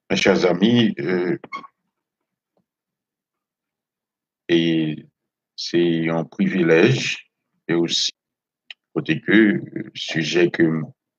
Mes chers amis, et c'est un privilège et aussi côté que sujet que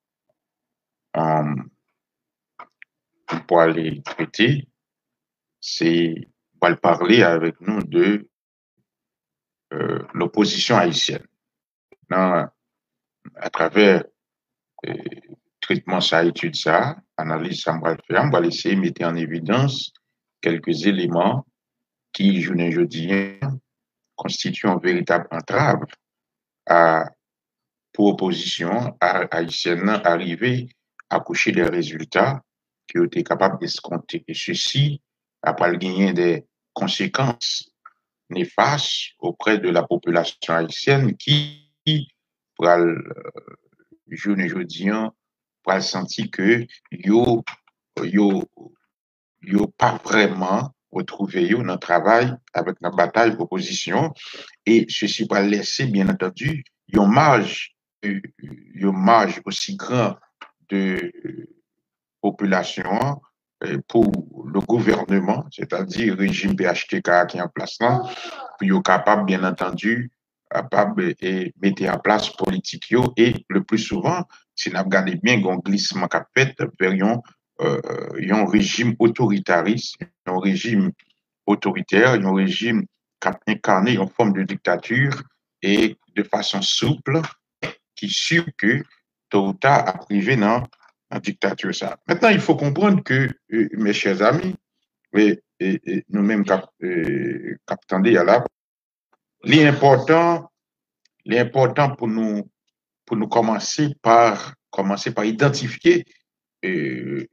pour aller traiter, c'est pour parler avec nous de l'opposition haïtienne. Dans, à travers euh, traitement ça, étude ça, analyse ça, on va essayer de mettre en évidence quelques éléments qui, journée jeudi, constituent un véritable entrave à pour opposition haïtienne arriver à coucher des résultats qui ont été capables d'escompter. Et ceci a pas gagné des conséquences néfastes auprès de la population haïtienne qui, pour le journée jeudi, pour sentir que yo, yo pas vraiment retrouvé dans le travail avec la bataille d'opposition et ceci va laisser, bien entendu, une marge aussi grand de population pour le gouvernement, c'est-à-dire le régime PHTK qui est en place là, pour être capable, bien entendu, capable de mettre en place politique et le plus souvent, si nous regardons bien, un glissement qu'a fait vers un régime autoritariste, un régime autoritaire, un régime qui a incarné une forme de dictature et de façon souple, qui sûr que tôt ou tard a privé dans la dictature ça. Maintenant, il faut comprendre que, mes chers amis, et nous-mêmes captandés à là, l'important, l'important pour nous commencer par identifier le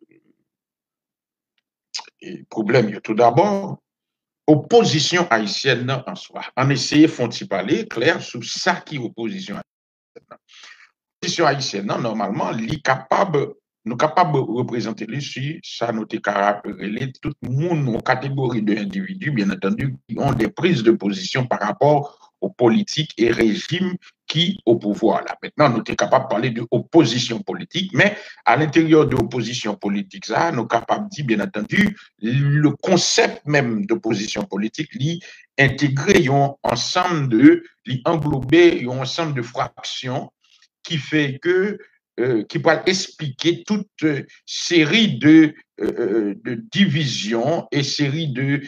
problème. Tout d'abord, opposition haïtienne en soi. En essayer, font-ils parler clair sur ça qui est opposition haïtienne. L'opposition haïtienne, normalement, nous capables de représenter ici, ça nous caractérise tout le monde en catégorie d'individus, bien entendu, qui ont des prises de position par rapport aux politiques et régimes qui au pouvoir. Là. Maintenant, nous sommes capables de parler d'opposition politique, mais à l'intérieur de l'opposition politique, ça, nous sommes capables de dire, bien entendu, le concept même d'opposition politique, intégrer un ensemble englober un ensemble de fractions qui fait que qui va expliquer toute série de divisions et série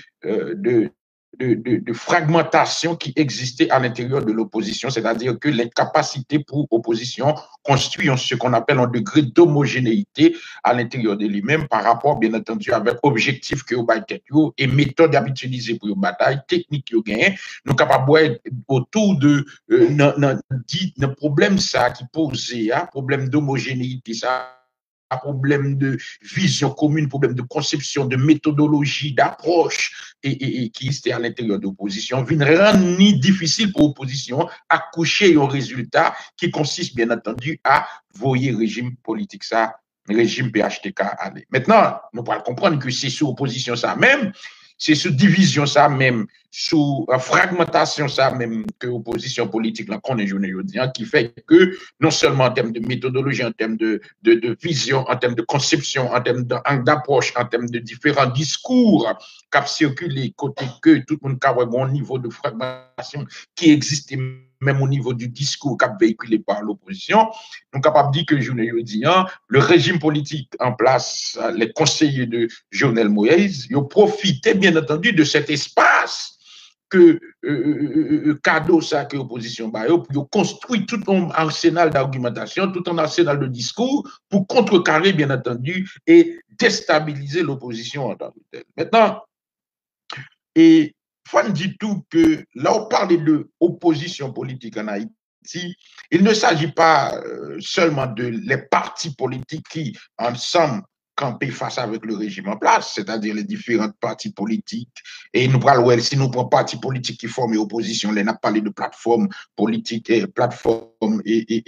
de fragmentation qui existait à l'intérieur de l'opposition, c'est-à-dire que l'incapacité pour l'opposition construit ce qu'on appelle un degré d'homogénéité à l'intérieur de lui-même par rapport, bien entendu, avec objectif que vous avez et méthode à utiliser pour une bataille, technique que vous gagnez. Nous sommes capables autour de le problème ça qui posait, problème d'homogénéité, ça problème de vision commune, problème de conception, de méthodologie, d'approche et qui était à l'intérieur de l'opposition, vient rendre ni difficile pour l'opposition à coucher un résultat qui consiste bien entendu à voyer régime politique ça, régime PHTK aller. Maintenant, nous pouvons comprendre que c'est sous opposition ça même, c'est sous division ça même, sous fragmentation ça même que l'opposition politique là qu'on est journée qui fait que non seulement en termes de méthodologie, en termes de vision, en termes de conception, en termes d'approche, en termes de différents discours qui circulent côté que tout le monde a un niveau de fragmentation qui existe même au niveau du discours qui est véhiculé par l'opposition. Nous sommes capables de dire que le régime politique en place, les conseillers de Jovenel Moïse, ils ont profité bien entendu de cet espace que cadeau ça que l'opposition bah pour construire tout un arsenal d'argumentation, tout un arsenal de discours pour contrecarrer bien entendu et déstabiliser l'opposition en tant que telle. Maintenant, et Fan dit tout que là on parle de opposition politique en Haïti, il ne s'agit pas seulement de les partis politiques qui ensemble camper face avec le régime en place, c'est-à-dire les différents partis politiques. Et nous parlons, si nous prenons partis politiques qui forment l'opposition, on a parlé de plateformes politiques et plateformes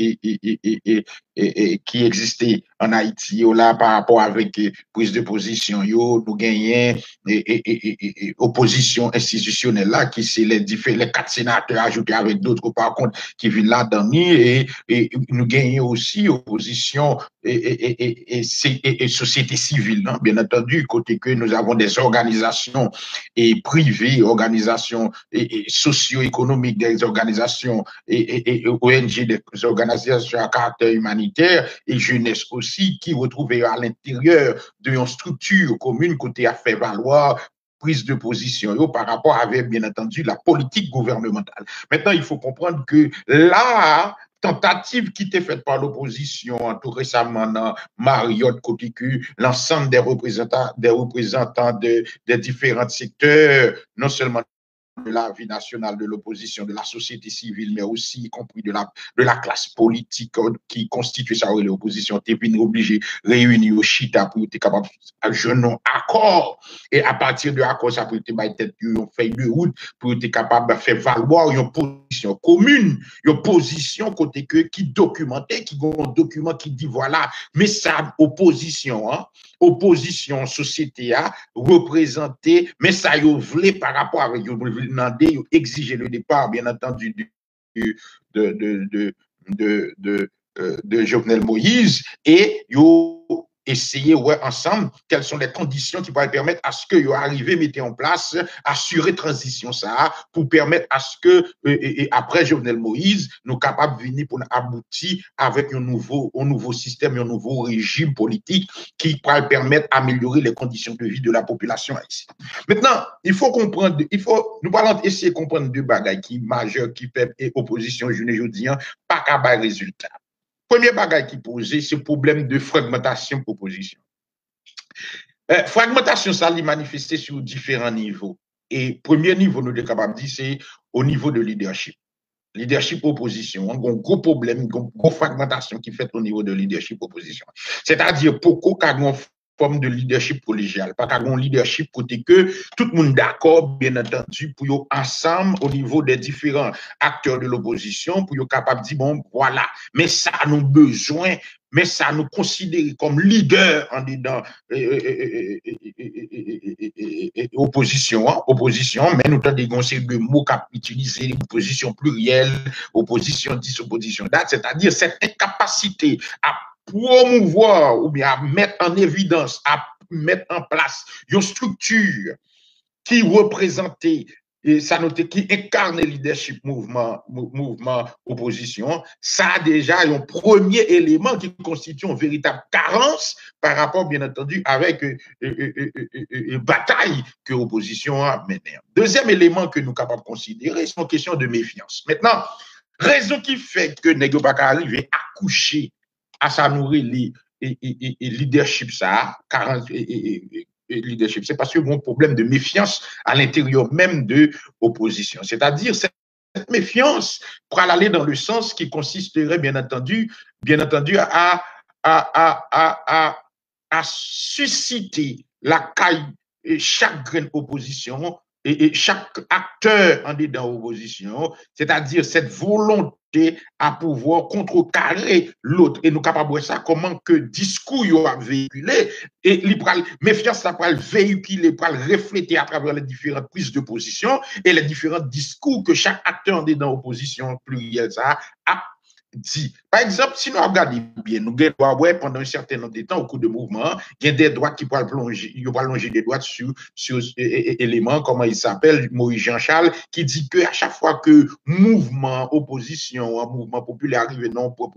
qui existaient en Haïti, là, par rapport avec prise de position, nous gagnons opposition institutionnelle là, qui c'est les 4 sénateurs ajoutés avec d'autres, par contre, qui viennent là-dedans, et nous gagnons aussi opposition et société société civile, hein, bien entendu, côté que nous avons des organisations et privées, organisations et socio-économiques, des organisations et ONG, des organisations à caractère humanitaire et jeunesse aussi, qui retrouvaient à l'intérieur d'une structure commune côté à faire valoir prise de position par rapport avec, bien entendu, la politique gouvernementale. Maintenant, il faut comprendre que la tentative qui était faite par l'opposition, tout récemment dans Mariotte, côté que l'ensemble des représentants des différents secteurs, non seulement de la vie nationale, de l'opposition, de la société civile, mais aussi y compris de la classe politique qui constitue ça, l'opposition, t'es bien obligé de réunir au Chita pour être capable de jouer un accord. Et à partir de l'accord, ça peut être peut-être une feuille de route pour être capable de faire valoir une position commune, une position côté que qui documentait, qui a un document qui dit voilà, mais ça, opposition, hein, opposition, société a représenté, mais ça y voulait par rapport avec demander, exiger le départ, bien entendu, de Jovenel Moïse, et yo essayer ouais, ensemble quelles sont les conditions qui pourraient permettre à ce que yo arrive mettre en place assurer transition ça pour permettre à ce que et après Jovenel Moïse nous capables de venir pour aboutir avec un nouveau système, un nouveau régime politique qui pourrait permettre d'améliorer les conditions de vie de la population ici. Maintenant, il faut comprendre, nous allons essayer de comprendre deux bagages qui majeurs qui fait opposition jeudi pas qu'à bas résultat. Premier bagage qui posait, c'est le problème de fragmentation proposition. Fragmentation, ça l'est manifesté sur différents niveaux. Et premier niveau, nous sommes capables de dire, c'est au niveau de leadership. Leadership opposition, un gros problème, une grosse fragmentation qui fait au niveau de leadership opposition. C'est-à-dire, pourquoi qu'il y a une forme de leadership collégial, pas qu'il y a un leadership côté que tout le monde d'accord, bien entendu, pour ensemble, au niveau des différents acteurs de l'opposition, pour être capable de dire, bon, voilà, mais ça a nous besoin, mais ça nous considère comme leader en dedans opposition, mais nous avons des conseils de mots qu'à utiliser, opposition plurielle, opposition, disopposition date, c'est-à-dire cette incapacité à promouvoir ou bien à mettre en évidence, à mettre en place une structure qui représentait et ça notait qui incarne le leadership mouvement opposition, ça a déjà un premier élément qui constitue une véritable carence par rapport, bien entendu, avec une bataille que l'opposition a menée. Deuxième élément que nous sommes capables de considérer, c'est une question de méfiance. Maintenant, raison qui fait que Nego Baka arrive à coucher à sa nourrir les leadership ça, leadership, c'est parce qu'il y a un problème de méfiance à l'intérieur même de l'opposition. C'est-à-dire, cette méfiance pour aller dans le sens qui consisterait, bien entendu, à susciter la caille chaque grande opposition et chaque acteur en dedans l'opposition, c'est-à-dire cette volonté à pouvoir contrecarrer l'autre. Et nous capables de ça, comment que discours y a véhiculé, et méfiance, ça peut véhiculer, peut refléter à travers les différentes prises de position et les différents discours que chaque acteur en dedans l'opposition plurielle ça a dit. Par exemple, si nous regardons bien, nous avons pendant un certain nombre de temps, au cours de mouvement, il y a des droits qui peuvent plonger, il va plonger des droits sur éléments, comment il s'appelle, Maurice Jean-Charles, qui dit que à chaque fois que mouvement, opposition, un mouvement populaire arrive non propre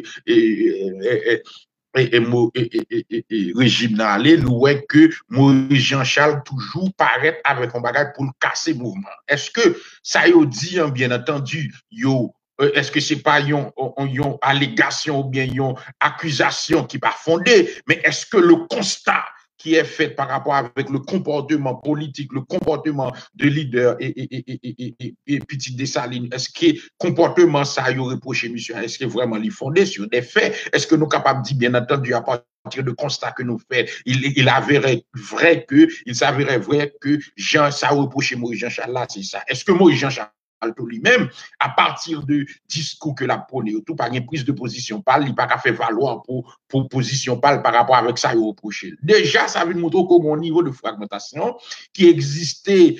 régime dans l'aller, nous voyons que Maurice Jean-Charles toujours paraît avec un bagage pour casser le mouvement. Est-ce que ça y dit, bien entendu, est-ce que c'est pas une allégation ou bien une accusation qui n'est pas fondée, mais est-ce que le constat qui est fait par rapport avec le comportement politique, le comportement de leader et Petit Dessalines, est-ce que comportement ça a reproché, monsieur, est-ce que vraiment il est fondé sur des faits? Est-ce que nous sommes capables de dire, bien entendu, à partir de constat que nous faisons, il s'avérait vrai que Jean, ça a reproché Maurice Jean-Charles là, c'est ça. Est-ce que Maurice Jean-Charles lui-même, à partir de discours que la prône, tout par une prise de position, il n'y a pas qu'à faire valoir pour position par rapport avec ça, il reproché. Déjà, ça veut montrer qu'au niveau de fragmentation qui existait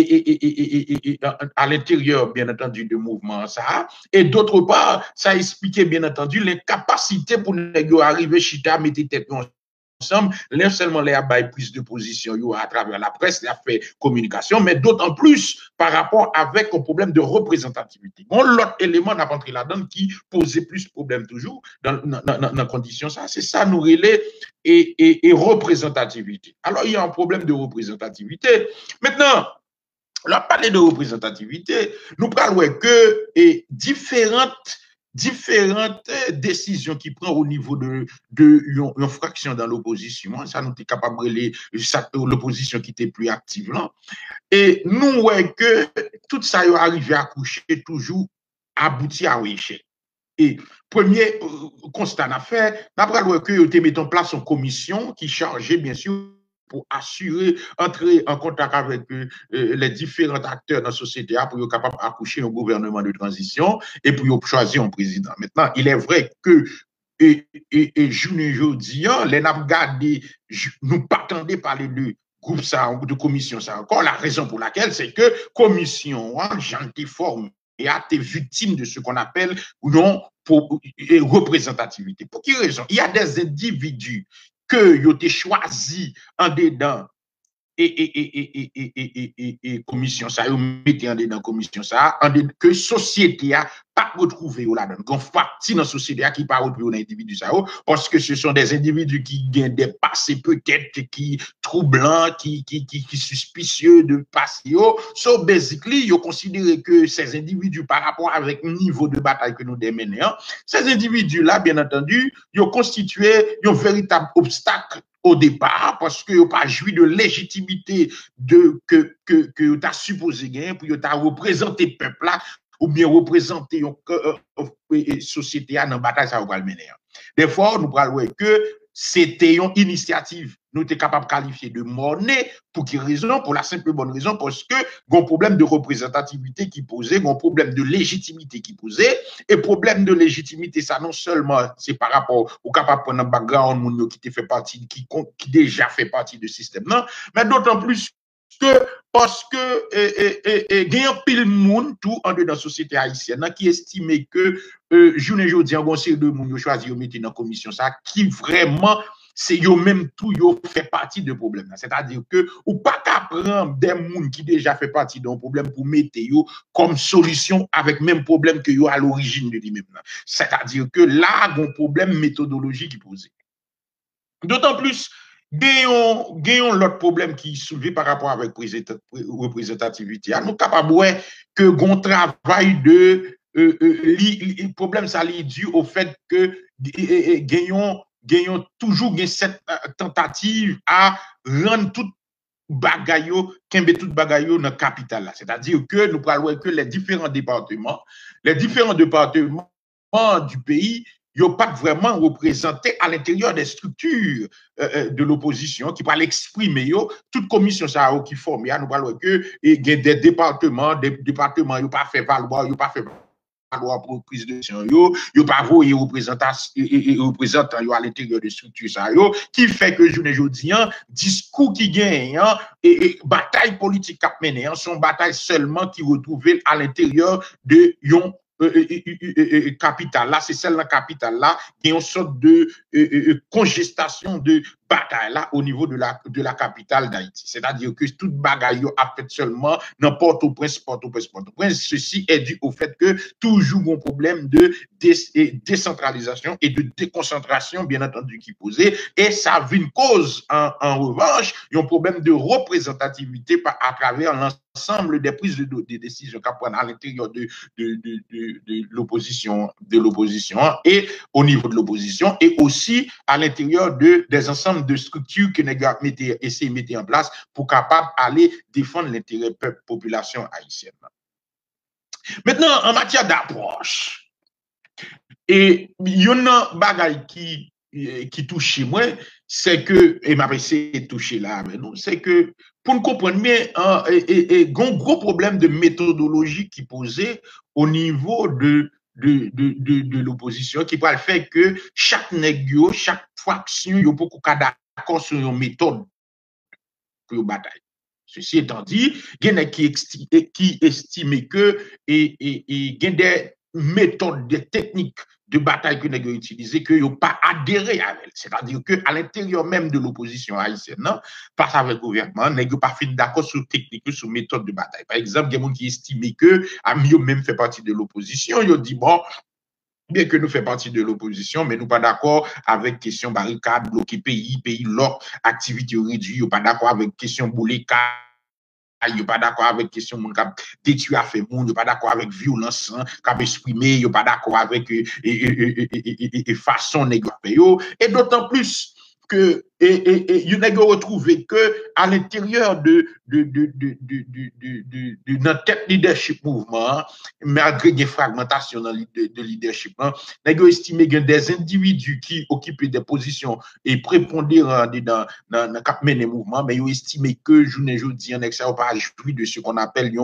à l'intérieur, bien entendu, du mouvement, ça, et d'autre part, ça expliquait, bien entendu, l'incapacité pour nous arriver chita, mettre tête ensemble, non seulement les abaye prise de position à travers la presse, la fait communication, mais d'autant plus par rapport avec un problème de représentativité. Bon, l'autre élément n'a pas entré là-dedans qui posait plus de problèmes toujours dans conditions ça, c'est ça nous relais et représentativité. Alors, il y a un problème de représentativité. Maintenant, on a parlé de représentativité, nous parlons que différentes décisions qui prend au niveau de une fraction dans l'opposition, ça nous est capable de l'opposition qui était plus active là. Et nous voyons que tout ça arrive à coucher toujours abouti à un échec. Et premier constat à faire, d'après le que nous mettons en place une commission qui chargeait bien sûr pour assurer, entrer en contact avec les différents acteurs dans la société pour être capable d'accoucher un gouvernement de transition et pour choisir un président. Maintenant, il est vrai que journée aujourd'hui, les n'a gardé, nous pas attendez parler de groupe ça, de commission ça encore. La raison pour laquelle, c'est que commission, j'en ai formé et a été victime de ce qu'on appelle ou non pour représentativité. Pour quelle raison? Il y a des individus que ils ont été choisis en dedans et commission ça, ils mettez en dedans commission ça, que société a pas retrouvé là-dedans. Qu'on partie dans la société qui pas retrouvé dans individu ça, parce que ce sont des individus qui gagnent des passés peut-être qui troublants, qui suspicieux de passé. So basically, ils considèrent que ces individus par rapport avec le niveau de bataille que nous démenons, ces individus-là, bien entendu, ils ont constitué un véritable obstacle au départ, parce que vous pas joui de légitimité que tu as supposé gagner pour tu représenter le peuple là, ou bien représenter une société dans la bataille, ça va le mener. Des fois, nous parlons que c'était une initiative, nous sommes capables de qualifier de monnaie, pour quelle raison? Pour la simple bonne raison, parce que il y a un problème de représentativité qui posait, il y a un problème de légitimité qui posait, et problème de légitimité, ça non seulement c'est par rapport au capable de prendre un background qui fait partie, qui déjà fait partie du système, non, mais d'autant plus que parce que il y a un pile monde tout en dedans de la société haïtienne qui estime que journée aujourd'hui on série de monde choisi de mettre dans la commission ça qui vraiment c'est eux même tout yo fait partie de problème, c'est-à-dire que ou pas qu'à prendre des monde qui déjà fait partie d'un problème pour mettre yo comme solution avec même problème que yo à l'origine de lui-même, c'est-à-dire que là il y a un problème méthodologique qui pose. D'autant plus gagnons l'autre problème qui est soulevé par rapport avec représentativité. Nous sommes capables que gon travail de problème ça est dû au fait que gagnons toujours cette tentative à rendre tout bagayo kembe tout bagayo dans capitale là, c'est-à-dire que nous parlons que les différents départements du pays n'ont pas vraiment représenté à l'intérieur des structures de l'opposition qui parlent exprimer toute commission ça qui forme. Nous parlons que il y a des départements n'ont pas fait valoir, n'ont pas fait valoir pour prise de décision, n'ont pas voulu représentants à l'intérieur des structures ça qui fait que journée aujourd'hui discours qui gagne et bataille politique qui menée sont batailles seulement qui retrouvées à l'intérieur de capitale là, c'est celle-là capitale là, il y a une sorte de congestation de bataille là au niveau de la capitale d'Haïti. C'est-à-dire que toute bagaille a fait seulement dans Port-au-Prince. Ceci est dû au fait que toujours un problème de décentralisation et de déconcentration, bien entendu, qui posait. Et ça a une cause, en revanche, il y a un problème de représentativité à travers l'ensemble des prises de décision qu'on prend à l'intérieur de l'opposition et au niveau de l'opposition et aussi à l'intérieur des ensembles de structures que nous avons essayé de mettre en place pour capable aller défendre l'intérêt peuple population haïtienne. Maintenant, en matière d'approche, et il y en a bagaille qui touche moi, c'est que, et m'a essayé de toucher là avec nous, c'est que pour nous comprendre bien, un gros problème de méthodologie qui posait au niveau de l'opposition, qui va le faire que chaque nègre, chaque fraction, il y a beaucoup d'accord sur une méthode pour une bataille. Ceci étant dit, il y en a qui estiment que il y a des méthodes, des techniques de bataille que nous avons utilisé, que n'ont pas adhéré à elle. C'est-à-dire qu'à l'intérieur même de l'opposition haïtienne, face avec le gouvernement, nous n'avons pas fait d'accord sur technique, sur méthode de bataille. Par exemple, il y a des gens qui estiment que Amio même fait partie de l'opposition. Ils ont dit, bon, bien que nous faisons partie de l'opposition, mais nous pas d'accord avec question barricade, bloquer pays l'autre, activité réduite, nous pas d'accord avec question bouler yo pas d'accord avec question moun k'ap détruit a fait moun, yo pas d'accord avec violence k'ap exprimé, yo pas d'accord avec façon négocier yo, et d'autant plus que you n'a retrouvé que à l'intérieur de notre tête leadership mouvement, malgré des fragmentations de leadership, n'a estimé que des individus qui occupaient des positions et prépondérantes dans cap mener mouvement, mais ils estimé que journée jeudi en excès pas jouir de ce qu'on appelle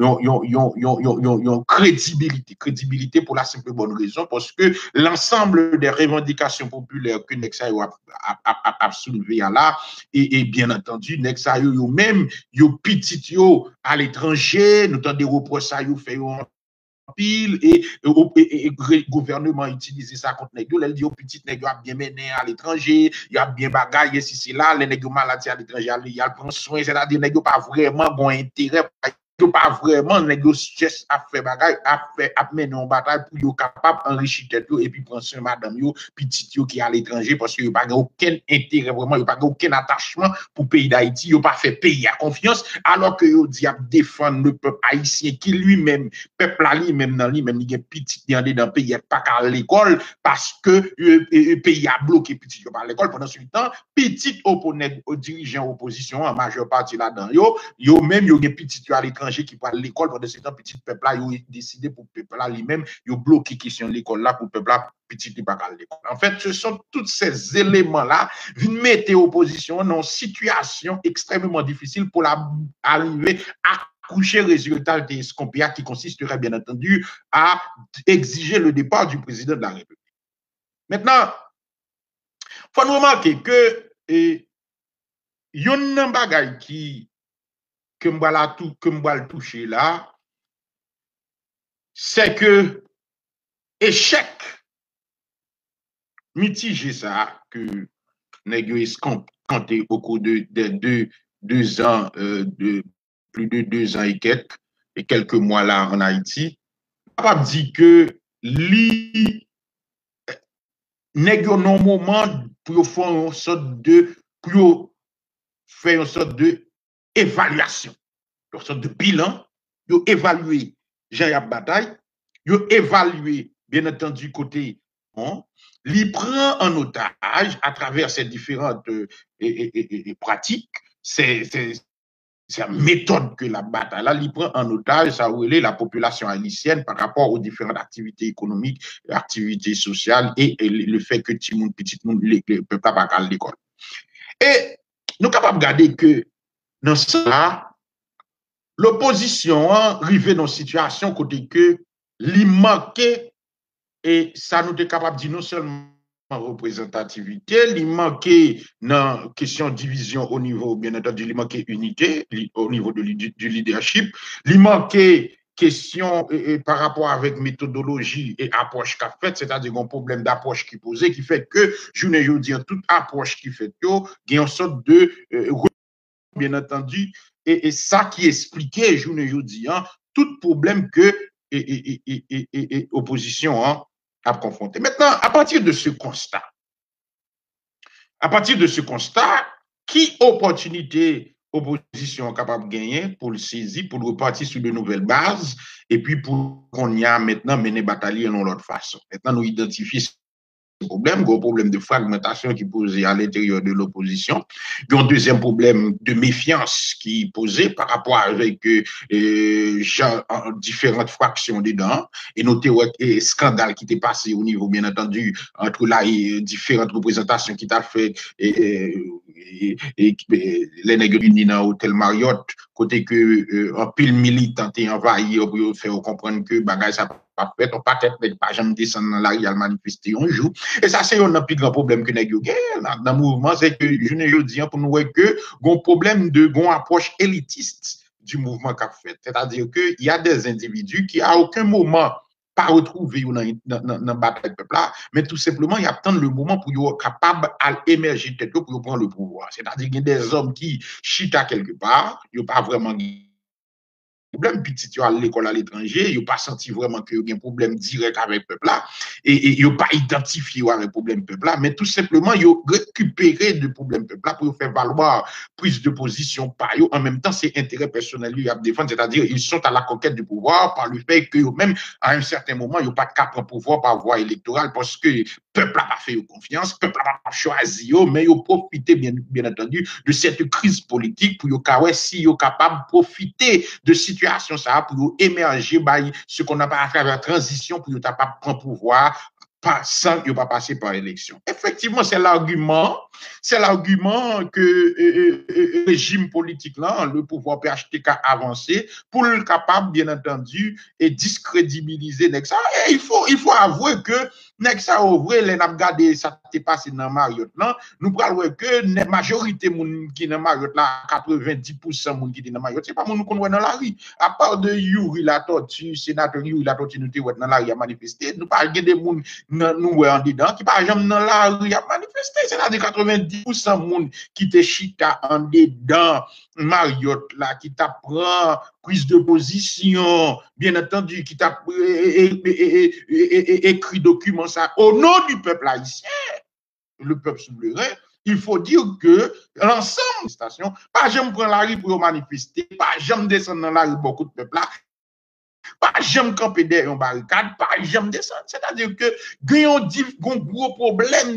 yon crédibilité pour la simple bonne raison parce que l'ensemble des revendications populaires que Nexa a soulevé là et bien entendu Nexa yo même yo petit yo à l'étranger nous t'en des reproches ça yo fait pile et le gouvernement utilise ça contre les gens. Elle dit aux petites nègres a bien mené à l'étranger, il y a bien bagaille si c'est là les nègres maladies à l'étranger, il y a prend soin, c'est-à-dire nègres pas vraiment bon intérêt, pas vraiment négocier à faire bagaille, à mener en bataille pour être capable d'enrichir tête et puis prendre soin madame yo petite yo qui est à l'étranger parce que pas aucun intérêt vraiment, il pas aucun attachement pour le pays d'Haïti, il pas fait pays à confiance alors que yo dit à défendre le peuple haïtien qui lui-même peuple là lui-même dans lui-même il est petit dans le pays pas à l'école parce que le pays a bloqué petit yo par l'école pendant ce temps petit opponent aux dirigeants opposition en majeure partie là-dedans yo même yo petit yo à l'étranger qui parle l'école pendant ce temps petit peuple là yo décidé pour peuple là lui-même yo bloqué question l'école là pour peuple là petit pas à l'école. En fait, ce sont tous ces éléments là qui mettent l'opposition dans une situation extrêmement difficile pour arriver à coucher résultat des Scompia qui consisterait bien entendu à exiger le départ du président de la République. Maintenant, faut nous remarquer que yon bagay qui que m'bala toucher là, c'est que échec mitigé ça que nèg yo escampé au cours de 2 ans, de plus de 2 ans et quelques mois là en Haïti, capable dire que li nèg yo non moment pour faire une sorte de évaluation, une sorte de bilan, yo évaluer Jean-Yves Bataille, yo évaluer bien entendu côté bon, il prend en otage à travers ces différentes pratiques, c'est la méthode que la bataille là, il prend en otage, ça relève la population haïtienne par rapport aux différentes activités économiques, activités sociales et le fait que petit monde, le peuple pas à l'école. Et nous sommes capables de regarder que dans ça, l'opposition arrivait dans une situation côté que il manquait, et ça nous est capable de dire non seulement représentativité, il manquait dans question de division au niveau, bien entendu, il manquait unité au niveau du leadership, il manquait question par rapport avec méthodologie et approche qu'a fait, c'est-à-dire un problème d'approche qui posait, qui fait que, je ne veux dire, toute approche qui fait que, il y a une sorte de, bien entendu, et ça qui expliquait, je ne veux dire, tout problème que opposition a confronté. Maintenant, à partir de ce constat, qui opportunité opposition capable de gagner pour le saisir, pour le repartir sur de nouvelles bases, et puis pour qu'on y a maintenant mené bataille dans l'autre façon. Maintenant, nous identifions gros problème de fragmentation qui posait à l'intérieur de l'opposition. Puis un deuxième problème de méfiance qui posait par rapport avec différentes fractions dedans, et notamment scandale qui était passé au niveau, bien entendu, entre là et différentes représentations qui t'a fait les nègres unis dans l'hôtel Marriott, côté que un pile militant est envahi pour faire comprendre que bagage ça pas fait, on pas jamais descendre dans la rue à manifester un jour. Et ça, c'est un plus grand problème que nous avons dans le mouvement, c'est que je ne dis pour nous que un problème de approche élitiste du mouvement qu'a fait. C'est-à-dire qu'il y a des individus qui, à aucun moment, pas retrouver dans la bataille peuple là, mais tout simplement, il attend le moment pour être capable d'émerger tête pour prendre le pouvoir. C'est-à-dire qu'il y a des hommes qui chita quelque part, ils n'ont pas vraiment problème, puis si tu as à l'école à l'étranger, ils n'ont pas senti vraiment qu'il y a un problème direct avec le peuple là, et ils n'ont pas identifié le problème peuple là, mais tout simplement, ils ont récupéré le problème peuple là pour faire valoir prise de position par eux. En même temps, c'est intérêt personnel à défendre, c'est-à-dire ils sont à la conquête du pouvoir par le fait qu'eux-mêmes, à un certain moment, ils n'ont pas qu'à prendre pouvoir par voie électorale parce que le peuple n'a pas fait confiance, le peuple n'a pas choisi, mais ils ont profité, bien entendu, de cette crise politique pour qu'ils si ils sont capables de profiter de situation ça pour émerger ce qu'on appelle à travers la transition pour être capable de prendre pouvoir sans qu'il ne pas passer par l'élection. Effectivement, c'est l'argument que le régime politique là, le pouvoir PHTK avancé pour le capable, bien entendu, et discrédibiliser Nexa. Et il faut avouer que Nexa ouvre les n'a regardé ça t'est passé dans Marriott là, nous parlons que la majorité moun qui dans Marriott là 90% moun qui dans Marriott, c'est pas moun qu'on voit dans la rue. À part de Yuri la tortue, sénateur Yuri la tortue nous dans la rue à manifester, nous parlons des moun nous en dedans qui par exemple dans la rue à manifester, c'est-à-dire 90% moun qui te chita en dedans Marriott là qui t'apprend prise de position, bien entendu, qui t'a écrit document ça au nom du peuple haïtien, le peuple souverain. Il faut dire que l'ensemble des stations, pas jamais prendre la rue pour manifester, pas jamais descendre dans la rue beaucoup de peuple là, pas jamais camper derrière une barricade, pas jamais descendre. C'est-à-dire que gagnons un gros problème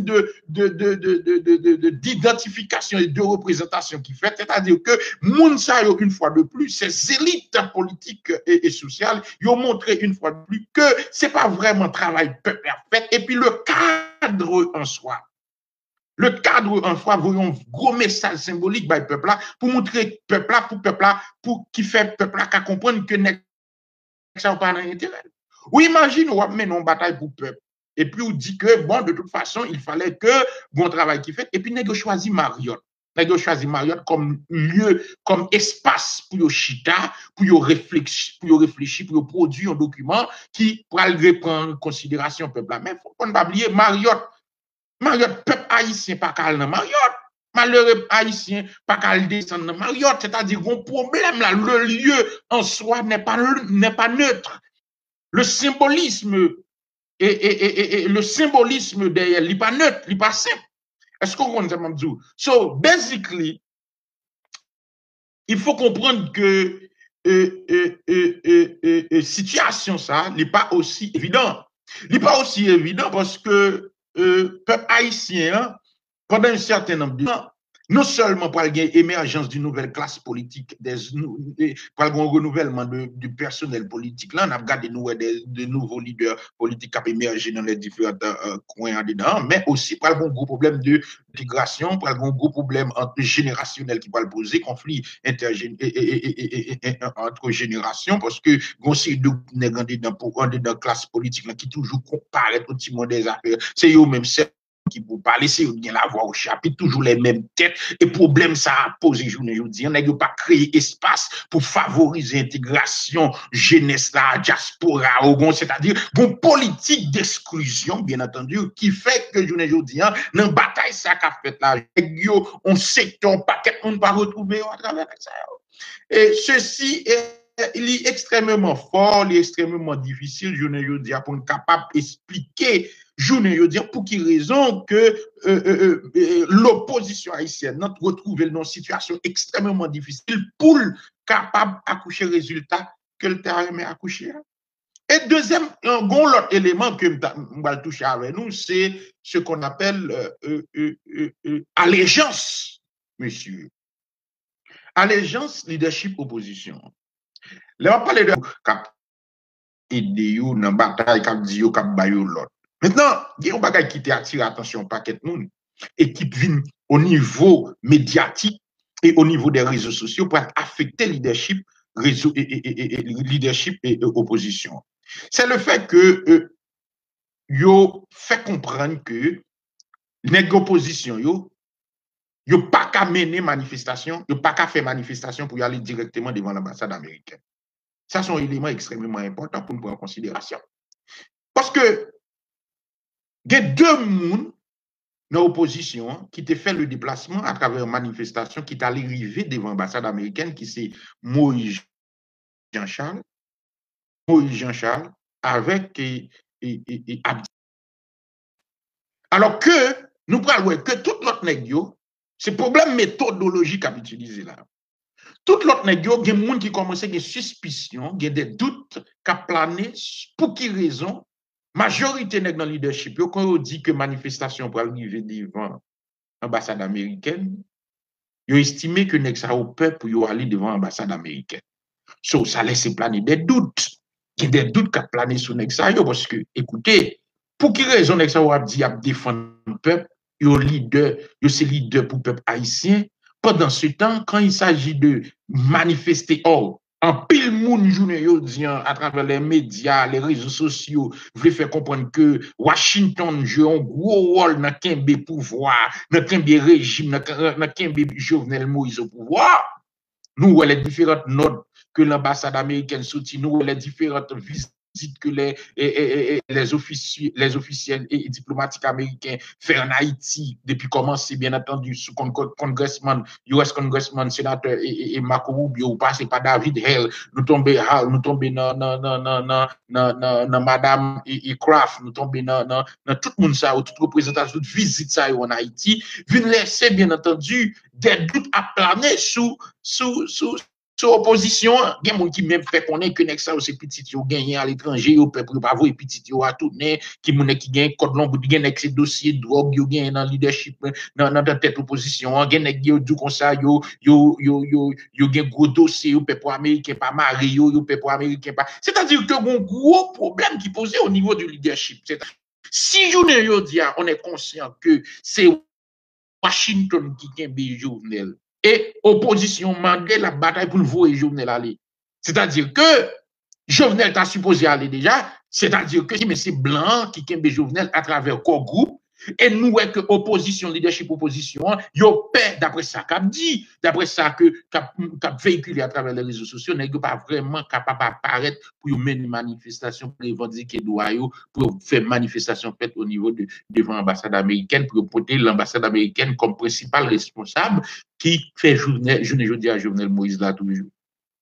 d'identification et de représentation qui fait. C'est-à-dire que moun sa yo une fois de plus, ces élites politiques et sociales, ils ont montré une fois de plus que c'est pas vraiment travail peuple fait. Et puis le cadre en soi. Le cadre en soi, voyons un gros message symbolique par le peuple là, pour montrer peuple là, pour qui fait peuple là, qu'à comprendre que ça n'a pas d'intérêt. Ou imagine, on met une bataille pour le peuple. Et puis, on dit que, bon, de toute façon, il fallait que bon travail qui fait. Et puis, on choisi Marriott. On choisi Marriott comme lieu, comme espace pour chita, pour réfléchir, pour produire un document qui pourra le prendre en considération le peuple. Mais il faut pas oublier Marriott, peuple haïtien, pas qu'à dans Marriott. Malheureux haïtien, pas qu'à descendre dans Marriott, c'est-à-dire qu'on problème là, le lieu en soi n'est pas neutre. Le symbolisme et le symbolisme derrière, il n'est pas neutre, il n'est pas simple. Est-ce qu'on comprend ça? So, basically, il faut comprendre que situation ça n'est pas aussi évident. Il n'est pas aussi évident parce que peuple haïtien, pendant un certain nombre de temps, non seulement pour l'émergence d'une nouvelle classe politique, pour le renouvellement du personnel politique, là, on a regardé de nouveaux leaders politiques qui ont émergé dans les différents coins dedans, mais aussi pour le gros problème d'intégration, pour le gros problème générationnel qui va le poser, conflit entre générations, parce que aussi de dans classe politique qui toujours comparaît au petit monde des affaires, c'est eux-mêmes qui vous parlez, c'est bien la voix au chapitre, toujours les mêmes têtes, et problème ça a posé journée aujourd'hui. On n'a pas créé espace pour favoriser l'intégration jeunesse la diaspora, c'est-à-dire une politique d'exclusion, bien entendu, qui fait que journée aujourd'hui, dans la bataille ça qu'a fait là, on sait qu'on paquet on va retrouver à travers ça. Et ceci il est extrêmement fort, il est extrêmement difficile, je ne dis pour être capable d'expliquer, je ne dis pour quelle raison que l'opposition haïtienne n'a retrouvé une situation extrêmement difficile pour capable d'accoucher résultat que le terrain met accoucher. Et deuxième, l'autre élément que je vais toucher avec nous, c'est ce qu'on appelle allégeance, monsieur. Allégeance, leadership, opposition. Là, on parle de cap aider dans la bataille, cap dit cap bayou l'autre. Maintenant, il y a un bagage qui attire l'attention paquet de monde et qui vient au niveau médiatique et au niveau des réseaux sociaux pour affecter leadership, leadership et opposition. C'est le fait que yo fait comprendre que les oppositions yo pas qu'à mener manifestation, yo pas qu'à faire manifestation pour y aller directement devant l'ambassade américaine. Ça, c'est un élément extrêmement important pour nous prendre en considération. Parce que il y a deux personnes dans l'opposition qui te fait le déplacement à travers une manifestation qui est arrivé devant l'ambassade américaine, qui c'est Moïse Jean-Charles, avec Abdi. Alors que nous parlons que tout l'autre nègre, c'est problème méthodologique à utiliser là. Tout l'autre nègre, il y a des gens qui commencent à avoir des suspicions, il y a des doutes qui plané pour qui raison. Majorité nègre dans le leadership, quand on dit que manifestation pour arriver devant l'ambassade américaine, ils ont estimé que nègre ça au peuple pour aller devant l'ambassade américaine. So, ça laisse planer des doutes. Il y a des doutes qui plané sur nègre ça parce que, écoutez, pour qui raison nègre ça a dit à défendre le peuple, il c'est leader pour le peuple haïtien. Pendant ce temps, quand il s'agit de manifester, en pile moun journée yo dit à travers les médias, les réseaux sociaux, voulez faire comprendre que Washington joue un gros rôle dans Kembe pouvoir, dans Kembe régime, dans Kembe Jovenel Moïse au pouvoir. Nous, les différentes notes que l'ambassade américaine soutient, nous, les différentes visites que les officiels et diplomatiques américains font en Haïti depuis commencer, bien entendu, sous congressman, US congressman, sénateur et Marco Rubio, passé par David Hale, nous tombons dans Madame et Kraft, nous tombons dans tout le monde, ça, toute représentation, toute visite ça en Haïti, vient laisser, bien entendu, des doutes à planer sous opposition, il y a des gens qui même fait connaître que ça c'est petit yo gagné à l'étranger, au peuple pas voir petit yo à tourner, qui moun qui gagne code long, qui gagne ces dossiers drogue, yo gagne dans leadership dans tête opposition, gagne yo du comme ça yo gagne gros dossier au peuple américain pas marié yo peuple américain pas. C'est-à-dire que un gros problème qui posait au niveau du leadership. Si journée yo dit on est conscient que c'est Washington qui gagne Jovenel et opposition mandé la bataille pour le voir Jovenel aller. C'est-à-dire que Jovenel t'a supposé aller déjà, c'est-à-dire que mais c'est blanc qui kembe Jovenel à travers corps groupe et nous que opposition leadership opposition yo paix d'après ça qu'a dit, d'après ça que qu'a véhiculé à travers les réseaux sociaux n'est pas vraiment capable d'apparaître pour mener une manifestation pour revendiquer droit pour faire manifestation faite au niveau devant l'ambassade américaine pour porter l'ambassade américaine comme principal responsable qui fait journée jeudi à Jovenel Moïse là tous les jours.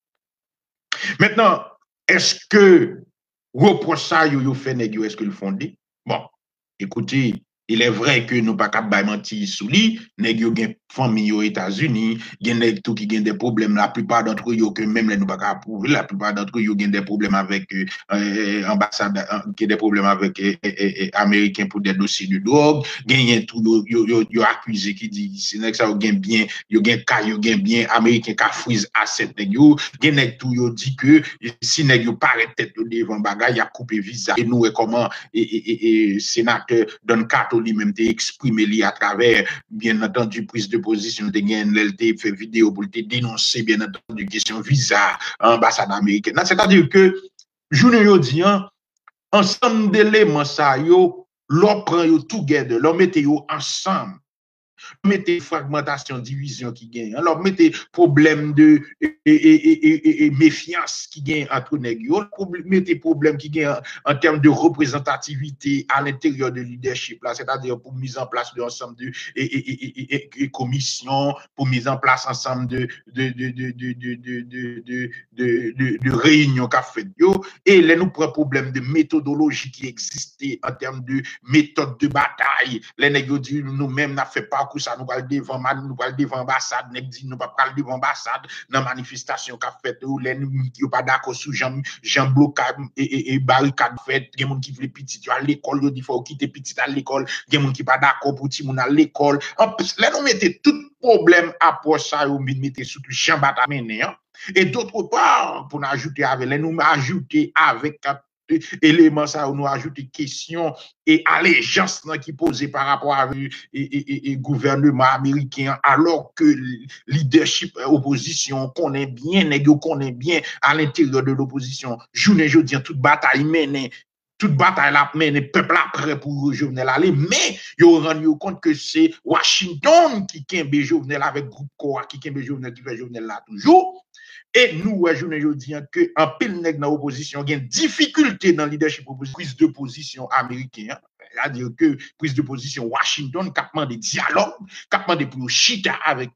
Maintenant, est-ce que reproche ça yo fait nèg est-ce que le fondé? Bon, écoutez, il est vrai que nous pas capable mentir sous lui, nèg yo gen famille aux États-Unis, gen nèg tout qui gen des problèmes, la plupart d'entre eux que même les nous pas capable prouver, la plupart d'entre eux gen des problèmes avec ambassade qui des problèmes avec américains pour des dossiers de drogue, gen tout yo accusé qui dit c'est nèg ça gen bien, yo gen cas yo gen bien américain ka freeze asset nèg yo, gen nèg tout yo dit que si nèg yo paraît tête devant bagay, y a coupé visa et nous comment sénateur Don Cato lui-même t'a exprimé li à travers bien entendu prise de position de gain l'LT fait vidéo pour te dénoncer bien entendu question visa ambassade américaine. C'est-à-dire que journée yo dit ensemble d'éléments ça yo l'on prend yo together, l'on mette yo ensemble. Mettez fragmentation, division qui gagne. Alors, mettez problème de méfiance qui gagne entre nègres. Mettez problème qui gagne en termes de représentativité à l'intérieur de leadership, là, c'est-à-dire pour mise en place de ensemble de commissions, pour mise en place ensemble de réunions qu'a fait. Et là, nous prenons problème de méthodologie qui existait en termes de méthode de bataille. Les nègres disent nous-mêmes n'a fait pas ça nous parle devant ambassade nous pas parler devant ambassade dans manifestation qu'a fait ou les qui pas d'accord sur Jean blocade et barricade fait il y a monde qui veut petit à l'école il faut quitter petit à l'école il y a monde qui pas d'accord pour ti moun à l'école en plus là nous mettez tout problème approche ça ou mettez surtout Jean Batamene et d'autre part pour ajouter avec nous ajouter avec éléments ça nous ajouter question et allégeance qui posée par rapport à le gouvernement américain alors que leadership opposition connaît bien à l'intérieur de l'opposition journée jeudi toute bataille menée toute bataille la mené peuple après pour Jovenel aller mais yo rendu compte que c'est Washington qui kembe Jovenel avec groupe Koa qui kembe Jovenel qui fait Jovenel là toujours Et nous, je ne dis que en pile nèg dans l'opposition, il y a une difficulté dans le leadership prise de position américain. C'est-à-dire que prise de position Washington, capement des dialogues, capement des pour chita avec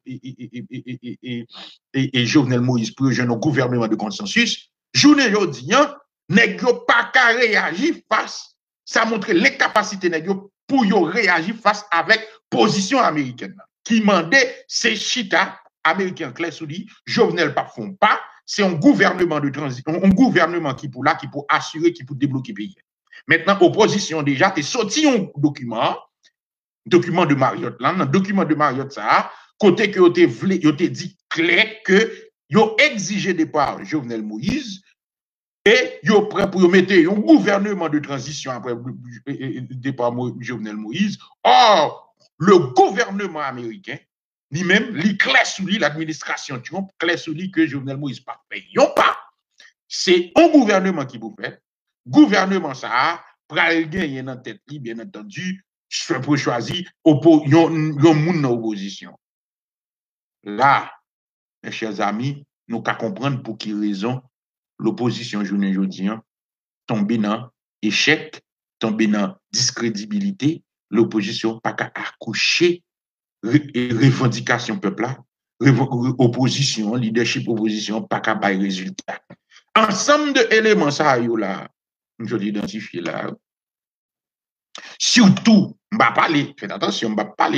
et Jovenel Moïse pour un gouvernement de consensus. Journée aujourd'hui, nèg pas qu'à réagir face. Ça montre l'incapacité nèg pour réagir face avec position américaine qui mandait ces chita américains clair sous dit Jovenel pas font pas, c'est un gouvernement de transition, un gouvernement qui pour là qui pour assurer qui pour débloquer le pays. Maintenant opposition déjà est sorti un document de Marriott là, dans document de Marriott ça, côté que yo te dit clair que yo exigé départ Jovenel Moïse et yo prêt pour mettre un gouvernement de transition après départ Jovenel Moïse. Or, le gouvernement américain lui-même, lui clair sous lui l'administration Trump, clair sous lui que Jovenel Moïse pas payons pas. C'est un gouvernement qui vous fait. Gouvernement ça, pral gagner dans tête li, bien entendu, pour choisir yon moun dans opposition. Là, mes chers amis, nous qu'à comprendre pour qui raison l'opposition journée aujourd'hui tombe dans échec, tombe dans discrédibilité, l'opposition pas qu'à accoucher revendication peuple là, opposition, leadership opposition pas qu'à bailler résultat. Ensemble de éléments ça yo là, je l'identifier là. Surtout, faites attention, on va parler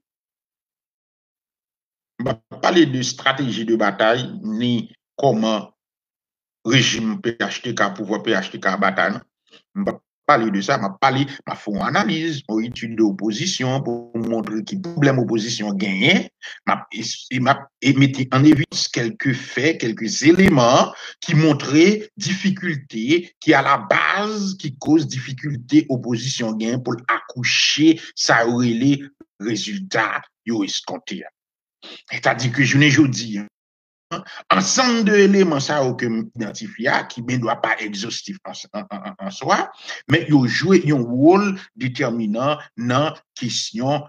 de stratégie de bataille ni comment régime PHTK, pouvoir PHTK bataille. On va parler de ça, on va parler, on fait une analyse, une étude d'opposition pour montrer qui problème opposition gagné, et mettre en évidence quelques faits, quelques éléments qui montraient difficulté, qui à la base, qui cause difficulté opposition gagne pour accoucher, ça aurait les résultats escomptés. C'est-à-dire que je ne dis ensemble de éléments ça que identifié qui ne doit pas exhaustif en soi, mais il joue un rôle déterminant dans question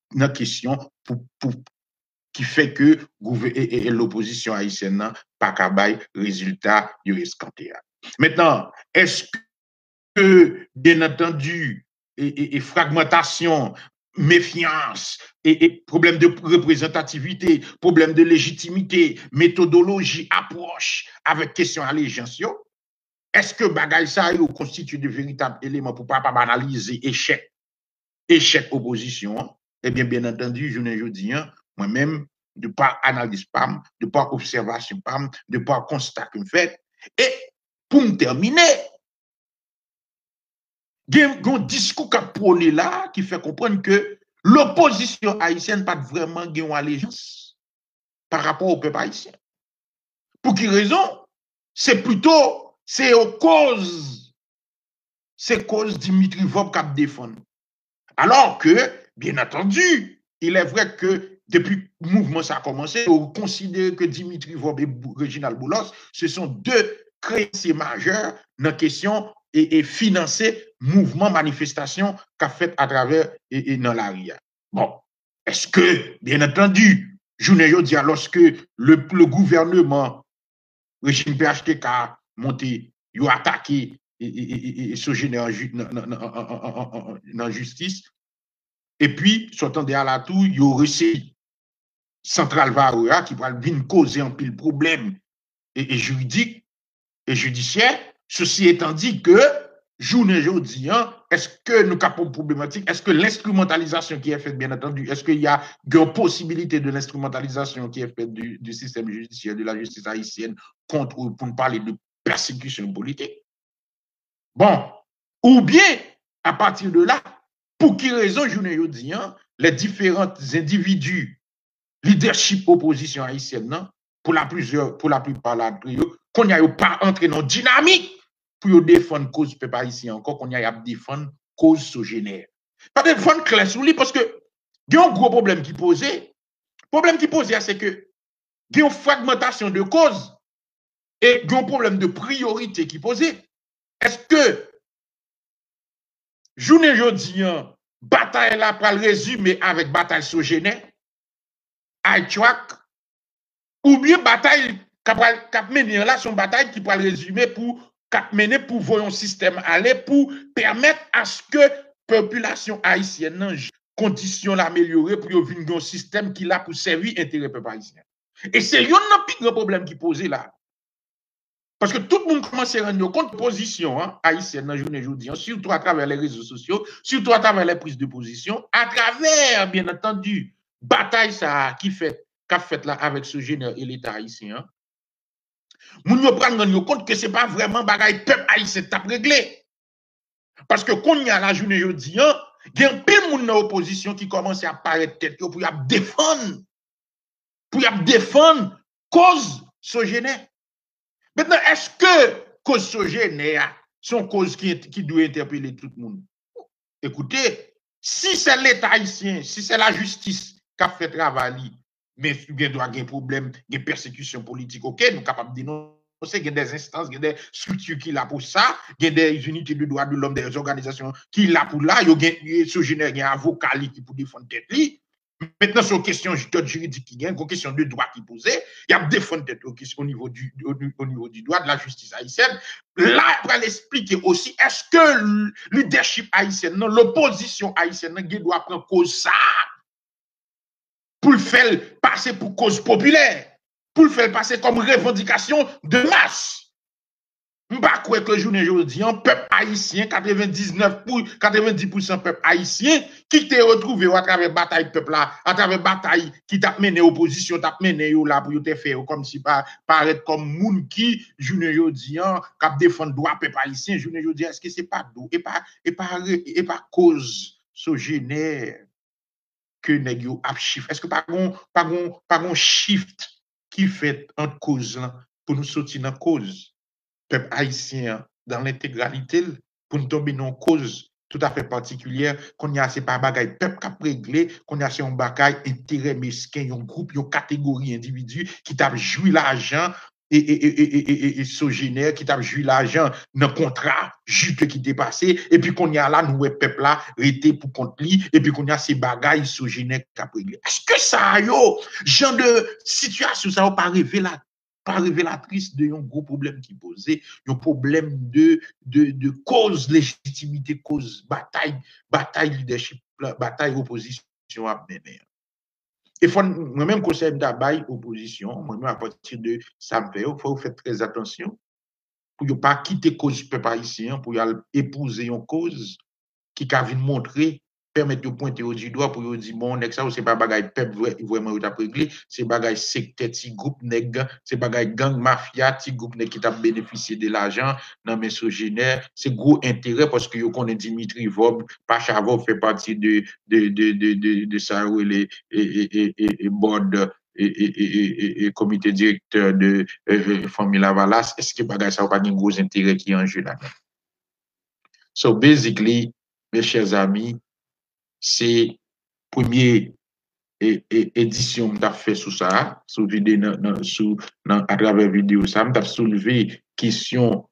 qui fait que l'opposition haïtienne n'a pas qu'à résultat escompté. Maintenant, est-ce que bien entendu et fragmentation, méfiance et problème de représentativité, problème de légitimité, méthodologie, approche avec question allégeance, est-ce que bagay ça constitue de véritables éléments pour pas banaliser échec opposition? Eh bien entendu, je ne dis moi-même, de par analyse PAM, de par observation PAM, de par constat que je fais. Et pour me terminer, il y a un discours qui a prôné là qui fait comprendre que l'opposition haïtienne n'a pas vraiment une allégeance par rapport au peuple haïtien. Pour quelle raison? C'est cause Dimitri Vob qui défend. Alors que, bien entendu, il est vrai que depuis le mouvement ça a commencé, on considère que Dimitri Vob et Reginald Boulos, ce sont deux créanciers majeurs dans la question et financer mouvement, manifestation qu'a fait à travers et dans la RIA. Bon, est-ce que, bien entendu, je ne dis lorsque le gouvernement, régime PHTK a monté, il a attaqué et se génère en justice, et puis, sortant de la tour, il y a réussi Central Varoua qui va venir causer un pile problème et juridique et judiciaire. Ceci étant dit que, journée aujourd'hui, est-ce que nous avons problématique? Est-ce que l'instrumentalisation qui est faite, bien entendu, est-ce qu'il y a une possibilité de l'instrumentalisation qui est faite du système judiciaire, de la justice haïtienne contre, pour nous parler de persécution politique? Bon, ou bien, à partir de là, pour quelle raison, journée aujourd'hui, les différents individus, leadership opposition haïtienne, pour la plupart, qu'on n'y a pas entré dans dynamique pour défendre cause peuple haïtien encore, qu'on y a défendre cause sogénère. Pas défendre clair sur lui parce que il y a un gros problème qui posait. Le problème qui posait, c'est que il y a une fragmentation de cause et il y a un problème de priorité qui posait. Est-ce que journée jeudi, bataille là pour le résumer avec bataille sogénère, ou bien bataille Cap mener là son bataille qui pourra le résumer pour cap mener pour voir un système aller pour permettre à ce que population haïtienne conditions l'améliorer pour venir un système qui l'a pour servir intérêt peuple haïtien. Et c'est un plus grand problème qui posé là. Parce que tout le monde commence à rendre compte de position haïtienne dans la journée aujourd'hui, surtout à travers les réseaux sociaux, surtout à travers les prises de position, à travers, bien entendu, bataille ça qui fait là avec ce général et l'État haïtien. Moun yo prendre compte que ce n'est pas vraiment bagaille peuple haïtien t'a réglé. Parce que quand il y a la journée aujourd'hui, il y a un peu de monde dans l'opposition qui commence à apparaître tête pour défendre cause sogénère. Maintenant, est-ce que cause sogénère sont cause qui doit interpeller tout le monde? Écoutez, si c'est l'État haïtien, si c'est la justice qui a fait travail, mais il y a un problème de persécution politique, ok, nous sommes capables de dénoncer. Il y a des instances, il y a des structures qui sont là pour ça, il y a des unités de droits de l'homme, des organisations qui sont là pour là, il y a des avocats qui pour défendre tête. Maintenant, sur question juridique qui gagne, question de droit qui posait, il y a défendre tête au niveau du droit de la justice haïtienne. Là, on va l'expliquer aussi, est-ce que le leadership haïtien, l'opposition haïtienne, doit prendre cause ça pour le faire passer pour cause populaire, pour le faire passer comme revendication de masse. Je ne crois pas que le journée aujourd'hui, un peuple haïtien, 90% peuple haïtien, qui t'est retrouvé à travers bataille peuple là, à travers bataille qui t'a mené opposition, t'a mené là pour te faire comme si paraître comme moun qui, journée aujourd'hui, qui défend droit peuple haïtien, journée aujourd'hui, est-ce que c'est pas d'eau et pas cause sogénère que nèg yo ap shift? Est-ce que pas un shift qui fait entre cause pour nous sortir dans cause peuple haïtien dans l'intégralité pour nous tomber dans cause tout à fait particulière qu'on y a c'est pas bagaille peuple qui a réglé qu'on y a c'est un bagaille intérêt mesquin un groupe une catégorie individu qui t'a joui l'argent et sogénère qui t'a joui l'argent dans contrat juste qui dépassé et puis qu'on y a là nous peuple là rété pour compte li et puis qu'on y a ces bagailles sogénère qui a réglé. Est-ce que ça yo genre de situation ça va pas révélatrice de un gros problème qui posait, un problème de cause légitimité, cause bataille leadership, bataille opposition à mener. Et moi-même, conseil d'abord opposition, moi-même à partir de ça, il faut faire très attention pour ne pas quitter cause peuple haïtien, pour épouser une cause qui a montrer permettre de pointer au doigt pour dire bon ça c'est pas bagaille peuple vraiment ou t'a réglé c'est bagaille secte petit groupe nèg c'est bagaille gang mafia petit groupe nèg qui t'a bénéficié de l'argent dans misogénaire c'est gros intérêt parce que yo connaît Dimitri Vob Pachavov fait partie de ça et board et comité directeur de famille Lavalas. Est-ce que bagaille ça pas un gros intérêt qui est en jeu là? So basically mes chers amis, c'est première édition que tu as fait sur ça, à travers vidéo, ça m'a soulevé question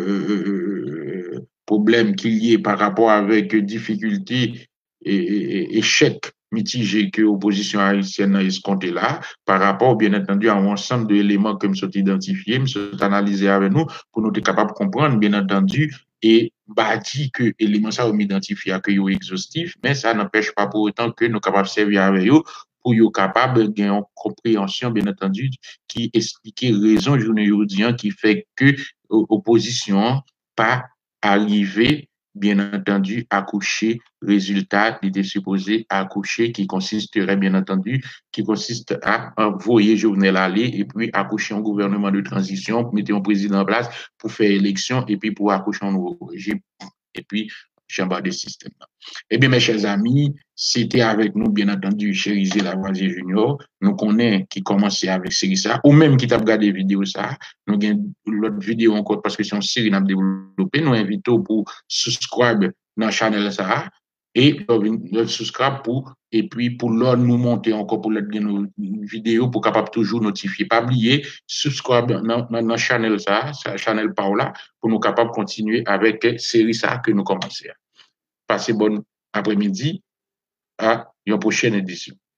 problème qu'il y ait par rapport avec difficulté et échec mitigé que l'opposition haïtienne a escompté là, par rapport, bien entendu, à un ensemble d'éléments que nous sommes identifiés, nous sommes analysés avec nous pour nous être capables de comprendre, bien entendu, et dit que l'élément ça on identifie que yo exhaustif, mais ça n'empêche pas pour autant que nous capables de servir avec eux pour yo capable de gagner une compréhension, bien entendu, qui explique raison journée aujourd'hui qui fait que opposition pas arrivé bien entendu accoucher résultat il était supposé accoucher qui consisterait bien entendu qui consiste à envoyer Jovenel aller et puis accoucher un gouvernement de transition pour mettre un président en place pour faire élection et puis pour accoucher un nouveau régime et puis chambre des systèmes. Eh bien, mes chers amis, c'était avec nous, bien entendu, Cherizé Lavoisier Junior. Nous connaissons qui commençait avec ça, ou même qui t'a regardé vidéo ça. Nous avons l'autre vidéo encore parce que c'est une série qu'on a développée. Nous invitons pour subscribe dans la chaîne ça et subscribe pour et puis pour l'autre nous monter encore pour l'autre vidéo pour capable toujours notifier. Pas oublier subscribe dans la chaîne ça, chaîne Paola pour nous capable continuer avec série ça que nous commençons. Passez bon après-midi à une prochaine édition.